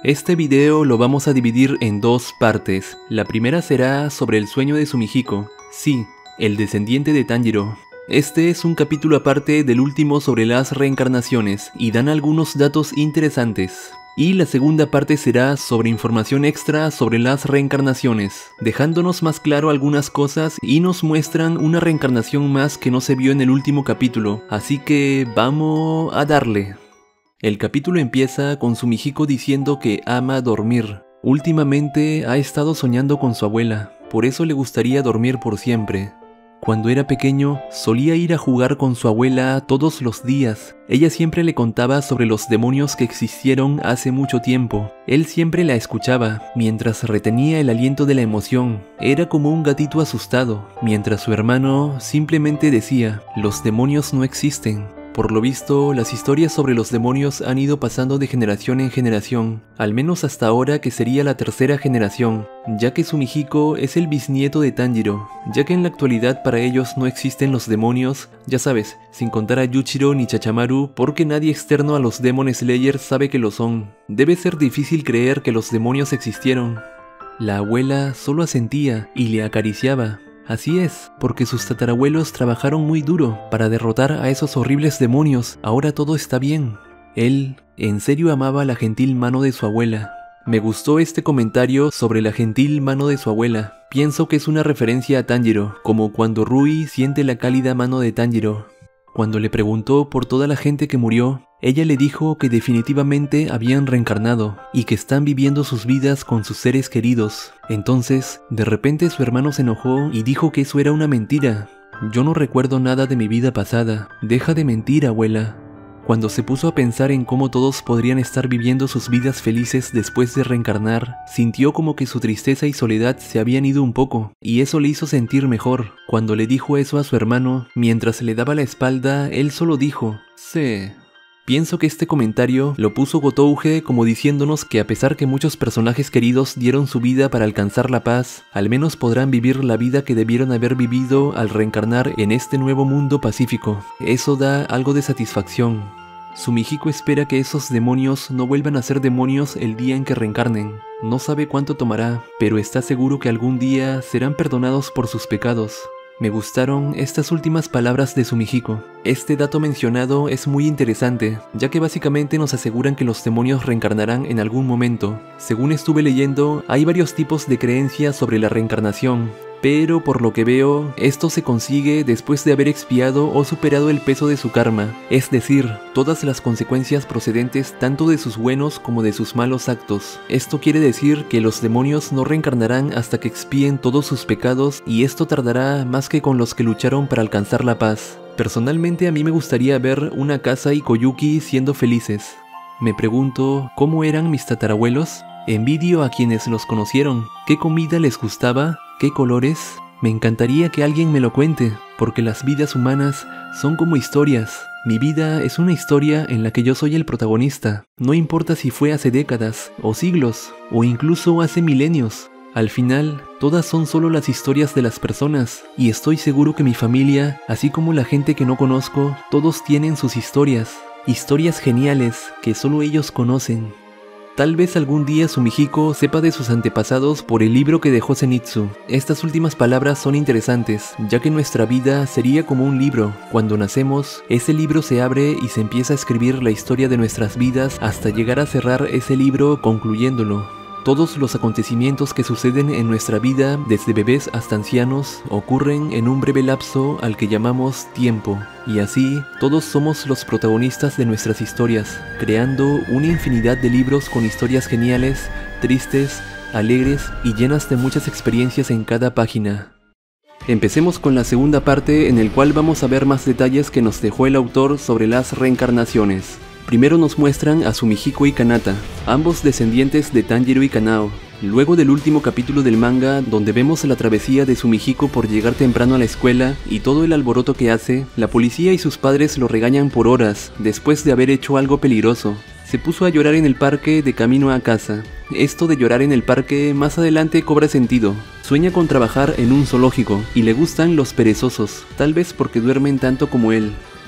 Este video lo vamos a dividir en dos partes. La primera será sobre el sueño de Sumihiko, sí, el descendiente de Tanjiro. Este es un capítulo aparte del último sobre las reencarnaciones y dan algunos datos interesantes. Y la segunda parte será sobre información extra sobre las reencarnaciones, dejándonos más claro algunas cosas y nos muestran una reencarnación más que no se vio en el último capítulo, así que vamos a darle. El capítulo empieza con Sumihiko diciendo que ama dormir. Últimamente ha estado soñando con su abuela, por eso le gustaría dormir por siempre. Cuando era pequeño, solía ir a jugar con su abuela todos los días. Ella siempre le contaba sobre los demonios que existieron hace mucho tiempo. Él siempre la escuchaba, mientras retenía el aliento de la emoción. Era como un gatito asustado, mientras su hermano simplemente decía, «Los demonios no existen». Por lo visto, las historias sobre los demonios han ido pasando de generación en generación, al menos hasta ahora que sería la tercera generación, ya que Sumihiko es el bisnieto de Tanjiro, ya que en la actualidad para ellos no existen los demonios, ya sabes, sin contar a Yuichiro ni Chachamaru, porque nadie externo a los Demon Slayers sabe que lo son. Debe ser difícil creer que los demonios existieron. La abuela solo asentía y le acariciaba. Así es, porque sus tatarabuelos trabajaron muy duro para derrotar a esos horribles demonios. Ahora todo está bien. Él, en serio amaba la gentil mano de su abuela. Me gustó este comentario sobre la gentil mano de su abuela. Pienso que es una referencia a Tanjiro, como cuando Rui siente la cálida mano de Tanjiro. Cuando le preguntó por toda la gente que murió, ella le dijo que definitivamente habían reencarnado y que están viviendo sus vidas con sus seres queridos. Entonces, de repente su hermano se enojó y dijo que eso era una mentira. Yo no recuerdo nada de mi vida pasada. Deja de mentir, abuela. Cuando se puso a pensar en cómo todos podrían estar viviendo sus vidas felices después de reencarnar, sintió como que su tristeza y soledad se habían ido un poco, y eso le hizo sentir mejor. Cuando le dijo eso a su hermano, mientras le daba la espalda, él solo dijo, «Sí». Pienso que este comentario lo puso Gotouge como diciéndonos que a pesar que muchos personajes queridos dieron su vida para alcanzar la paz, al menos podrán vivir la vida que debieron haber vivido al reencarnar en este nuevo mundo pacífico. Eso da algo de satisfacción. Sumihiko espera que esos demonios no vuelvan a ser demonios el día en que reencarnen. No sabe cuánto tomará, pero está seguro que algún día serán perdonados por sus pecados. Me gustaron estas últimas palabras de Sumihiko. Este dato mencionado es muy interesante, ya que básicamente nos aseguran que los demonios reencarnarán en algún momento. Según estuve leyendo, hay varios tipos de creencias sobre la reencarnación, pero por lo que veo, esto se consigue después de haber expiado o superado el peso de su karma, es decir, todas las consecuencias procedentes tanto de sus buenos como de sus malos actos. Esto quiere decir que los demonios no reencarnarán hasta que expíen todos sus pecados, y esto tardará más que con los que lucharon para alcanzar la paz. Personalmente a mí me gustaría ver una Kasa y Koyuki siendo felices. Me pregunto, ¿cómo eran mis tatarabuelos? Envidio a quienes los conocieron. ¿Qué comida les gustaba? ¿Qué colores? Me encantaría que alguien me lo cuente, porque las vidas humanas son como historias. Mi vida es una historia en la que yo soy el protagonista. No importa si fue hace décadas, o siglos, o incluso hace milenios. Al final, todas son solo las historias de las personas, y estoy seguro que mi familia, así como la gente que no conozco, todos tienen sus historias. Historias geniales que solo ellos conocen. Tal vez algún día Sumihiko sepa de sus antepasados por el libro que dejó Zenitsu. Estas últimas palabras son interesantes, ya que nuestra vida sería como un libro. Cuando nacemos, ese libro se abre y se empieza a escribir la historia de nuestras vidas hasta llegar a cerrar ese libro concluyéndolo. Todos los acontecimientos que suceden en nuestra vida, desde bebés hasta ancianos, ocurren en un breve lapso al que llamamos tiempo. Y así, todos somos los protagonistas de nuestras historias, creando una infinidad de libros con historias geniales, tristes, alegres y llenas de muchas experiencias en cada página. Empecemos con la segunda parte, en el cual vamos a ver más detalles que nos dejó el autor sobre las reencarnaciones. Primero nos muestran a Sumihiko y Kanata, ambos descendientes de Tanjiro y Kanao. Luego del último capítulo del manga, donde vemos la travesía de Sumihiko por llegar temprano a la escuela y todo el alboroto que hace, la policía y sus padres lo regañan por horas, después de haber hecho algo peligroso. Se puso a llorar en el parque de camino a casa. Esto de llorar en el parque más adelante cobra sentido. Sueña con trabajar en un zoológico y le gustan los perezosos, tal vez porque duermen tanto como él.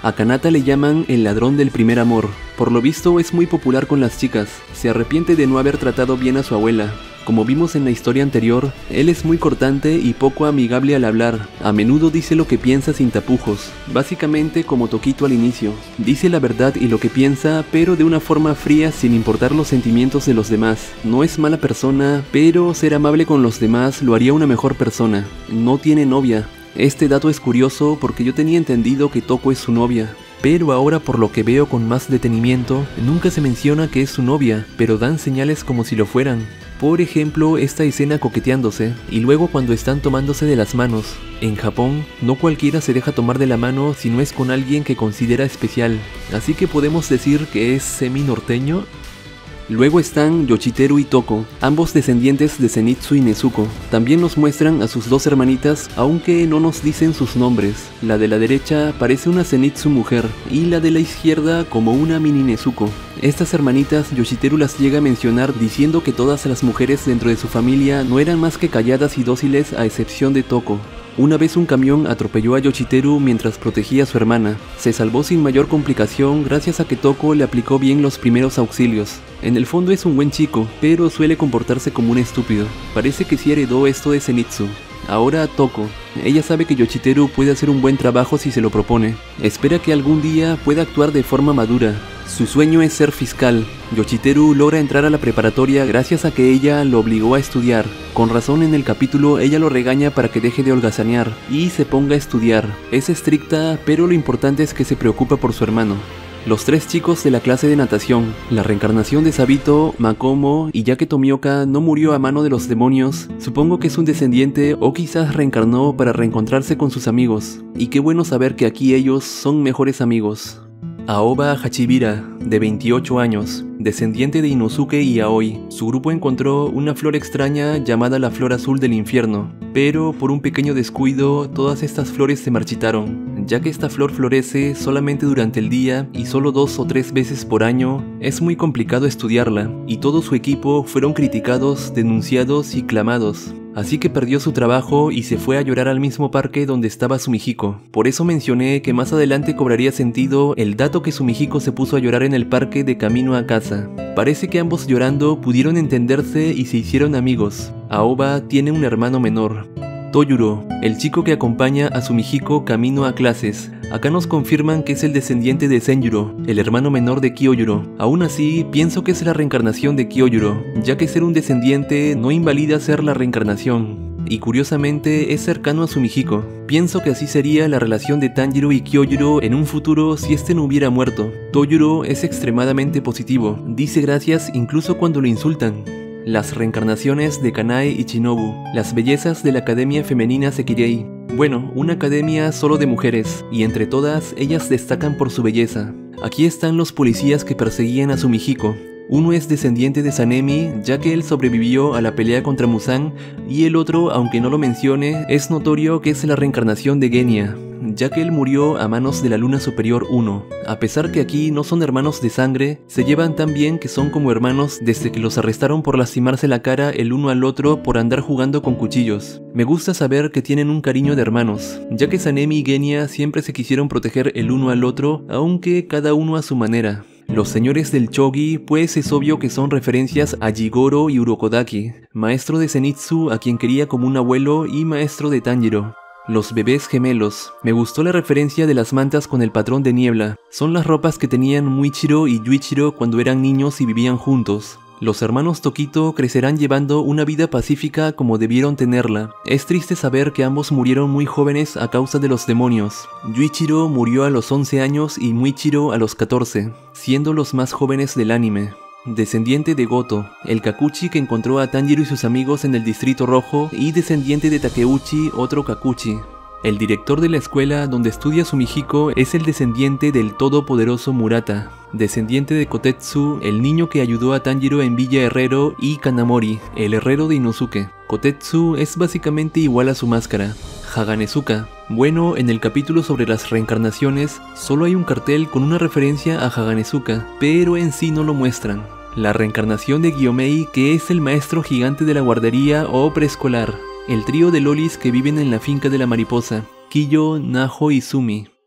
A Kanata le llaman el ladrón del primer amor. Por lo visto es muy popular con las chicas. Se arrepiente de no haber tratado bien a su abuela. Como vimos en la historia anterior, él es muy cortante y poco amigable al hablar. A menudo dice lo que piensa sin tapujos, básicamente como Tokito al inicio. Dice la verdad y lo que piensa, pero de una forma fría sin importar los sentimientos de los demás. No es mala persona, pero ser amable con los demás lo haría una mejor persona. No tiene novia. Este dato es curioso porque yo tenía entendido que Toko es su novia. Pero ahora, por lo que veo con más detenimiento, nunca se menciona que es su novia, pero dan señales como si lo fueran. Por ejemplo, esta escena coqueteándose, y luego cuando están tomándose de las manos. En Japón, no cualquiera se deja tomar de la mano si no es con alguien que considera especial, así que podemos decir que es semi-norteño. Luego están Yoshiteru y Toko, ambos descendientes de Zenitsu y Nezuko. También nos muestran a sus dos hermanitas, aunque no nos dicen sus nombres. La de la derecha parece una Zenitsu mujer, y la de la izquierda como una mini Nezuko. Estas hermanitas Yoshiteru las llega a mencionar diciendo que todas las mujeres dentro de su familia no eran más que calladas y dóciles a excepción de Toko. Una vez un camión atropelló a Yoshiteru mientras protegía a su hermana. Se salvó sin mayor complicación gracias a que Toko le aplicó bien los primeros auxilios. En el fondo es un buen chico, pero suele comportarse como un estúpido. Parece que sí heredó esto de Zenitsu. Ahora Toko. Ella sabe que Yoshiteru puede hacer un buen trabajo si se lo propone. Espera que algún día pueda actuar de forma madura. Su sueño es ser fiscal. Yoshiteru logra entrar a la preparatoria gracias a que ella lo obligó a estudiar. Con razón en el capítulo ella lo regaña para que deje de holgazanear y se ponga a estudiar. Es estricta, pero lo importante es que se preocupa por su hermano. Los tres chicos de la clase de natación, la reencarnación de Sabito, Makomo y ya que Tomioka no murió a mano de los demonios, supongo que es un descendiente o quizás reencarnó para reencontrarse con sus amigos. Y qué bueno saber que aquí ellos son mejores amigos. Aoba Hachibira, de 28 años, descendiente de Inosuke y Aoi. Su grupo encontró una flor extraña llamada la flor azul del infierno, pero por un pequeño descuido todas estas flores se marchitaron. Ya que esta flor florece solamente durante el día y solo 2 o 3 veces por año, es muy complicado estudiarla, y todo su equipo fueron criticados, denunciados y clamados. Así que perdió su trabajo y se fue a llorar al mismo parque donde estaba Sumihiko. Por eso mencioné que más adelante cobraría sentido el dato que Sumihiko se puso a llorar en el parque de camino a casa. Parece que ambos llorando pudieron entenderse y se hicieron amigos. Aoba tiene un hermano menor, Toyuro, el chico que acompaña a Sumihiko camino a clases. Acá nos confirman que es el descendiente de Senjuro, el hermano menor de Kyojuro. Aún así, pienso que es la reencarnación de Kyojuro, ya que ser un descendiente no invalida ser la reencarnación. Y curiosamente es cercano a Sumihiko. Pienso que así sería la relación de Tanjiro y Kyojuro en un futuro si este no hubiera muerto. Toyuro es extremadamente positivo, dice gracias incluso cuando lo insultan. Las reencarnaciones de Kanae y Shinobu, las bellezas de la Academia Femenina Sekirei. Bueno, una academia solo de mujeres, y entre todas ellas destacan por su belleza. Aquí están los policías que perseguían a Sumihiko. Uno es descendiente de Sanemi, ya que él sobrevivió a la pelea contra Muzan, y el otro, aunque no lo mencione, es notorio que es la reencarnación de Genya, ya que él murió a manos de la Luna Superior 1. A pesar que aquí no son hermanos de sangre, se llevan tan bien que son como hermanos desde que los arrestaron por lastimarse la cara el uno al otro por andar jugando con cuchillos. Me gusta saber que tienen un cariño de hermanos, ya que Sanemi y Genya siempre se quisieron proteger el uno al otro, aunque cada uno a su manera. Los señores del Chogi, pues es obvio que son referencias a Jigoro y Urokodaki, maestro de Zenitsu a quien quería como un abuelo y maestro de Tanjiro. Los bebés gemelos. Me gustó la referencia de las mantas con el patrón de niebla. Son las ropas que tenían Muichiro y Yuichiro cuando eran niños y vivían juntos. Los hermanos Tokito crecerán llevando una vida pacífica como debieron tenerla. Es triste saber que ambos murieron muy jóvenes a causa de los demonios. Yuichiro murió a los 11 años y Muichiro a los 14, siendo los más jóvenes del anime. Descendiente de Goto, el Kakuchi que encontró a Tanjiro y sus amigos en el Distrito Rojo, y descendiente de Takeuchi, otro Kakuchi. El director de la escuela donde estudia Sumihiko es el descendiente del todopoderoso Murata, descendiente de Kotetsu, el niño que ayudó a Tanjiro en Villa Herrero, y Kanamori, el herrero de Inosuke. Kotetsu es básicamente igual a su máscara. Haganezuka. Bueno, en el capítulo sobre las reencarnaciones, solo hay un cartel con una referencia a Haganezuka, pero en sí no lo muestran. La reencarnación de Gyomei, que es el maestro gigante de la guardería o preescolar. El trío de lolis que viven en la finca de la mariposa, Kiyo, Naho y Sumi.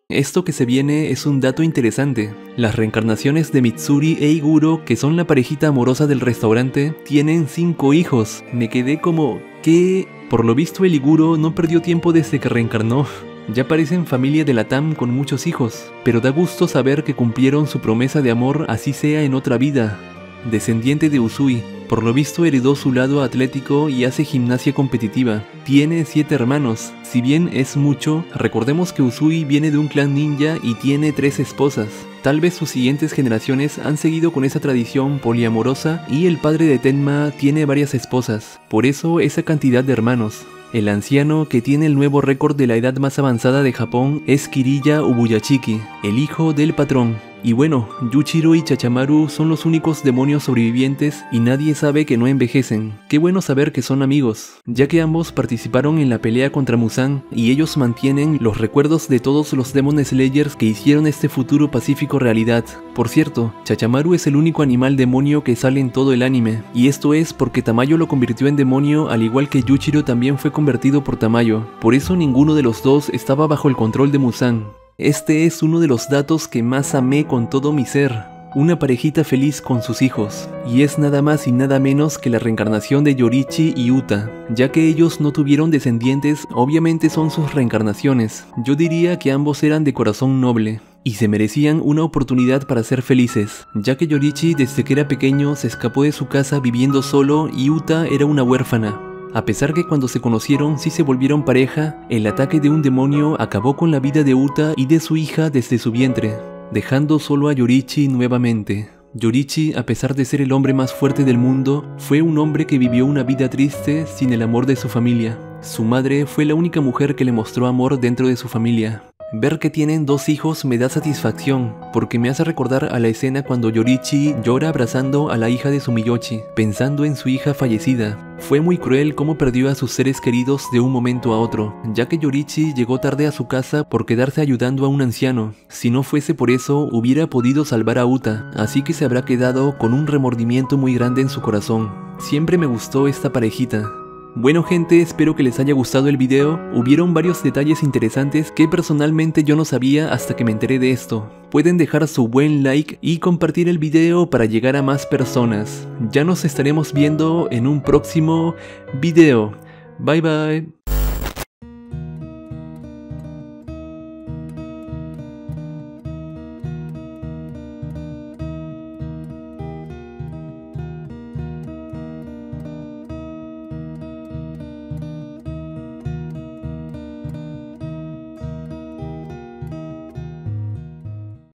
Esto que se viene es un dato interesante. Las reencarnaciones de Mitsuri e Iguro, que son la parejita amorosa del restaurante, tienen 5 hijos. Me quedé como, ¿qué? Por lo visto el Iguro no perdió tiempo desde que reencarnó. Ya parecen familia de la TAM con muchos hijos, pero da gusto saber que cumplieron su promesa de amor, así sea en otra vida. Descendiente de Uzui, por lo visto heredó su lado atlético y hace gimnasia competitiva. Tiene 7 hermanos. Si bien es mucho, recordemos que Uzui viene de un clan ninja y tiene 3 esposas. Tal vez sus siguientes generaciones han seguido con esa tradición poliamorosa y el padre de Tenma tiene varias esposas. Por eso esa cantidad de hermanos. El anciano que tiene el nuevo récord de la edad más avanzada de Japón es Kiriya Ubuyachiki, el hijo del patrón. Y bueno, Yuchiro y Chachamaru son los únicos demonios sobrevivientes y nadie sabe que no envejecen. Qué bueno saber que son amigos, ya que ambos participaron en la pelea contra Muzan y ellos mantienen los recuerdos de todos los Demon Slayers que hicieron este futuro pacífico realidad. Por cierto, Chachamaru es el único animal demonio que sale en todo el anime, y esto es porque Tamayo lo convirtió en demonio al igual que Yuchiro también fue convertido por Tamayo. Por eso ninguno de los dos estaba bajo el control de Muzan. Este es uno de los datos que más amé con todo mi ser. Una parejita feliz con sus hijos, y es nada más y nada menos que la reencarnación de Yorichi y Uta. Ya que ellos no tuvieron descendientes, obviamente son sus reencarnaciones. Yo diría que ambos eran de corazón noble, y se merecían una oportunidad para ser felices, ya que Yorichi desde que era pequeño se escapó de su casa viviendo solo y Uta era una huérfana. A pesar que cuando se conocieron sí se volvieron pareja, el ataque de un demonio acabó con la vida de Uta y de su hija desde su vientre, dejando solo a Yorichi nuevamente. Yorichi, a pesar de ser el hombre más fuerte del mundo, fue un hombre que vivió una vida triste sin el amor de su familia. Su madre fue la única mujer que le mostró amor dentro de su familia. Ver que tienen 2 hijos me da satisfacción, porque me hace recordar a la escena cuando Yorichi llora abrazando a la hija de Sumiyoshi, pensando en su hija fallecida. Fue muy cruel cómo perdió a sus seres queridos de un momento a otro, ya que Yorichi llegó tarde a su casa por quedarse ayudando a un anciano. Si no fuese por eso, hubiera podido salvar a Uta, así que se habrá quedado con un remordimiento muy grande en su corazón. Siempre me gustó esta parejita. Bueno gente, espero que les haya gustado el video. Hubieron varios detalles interesantes que personalmente yo no sabía hasta que me enteré de esto. Pueden dejar su buen like y compartir el video para llegar a más personas. Ya nos estaremos viendo en un próximo video. Bye bye.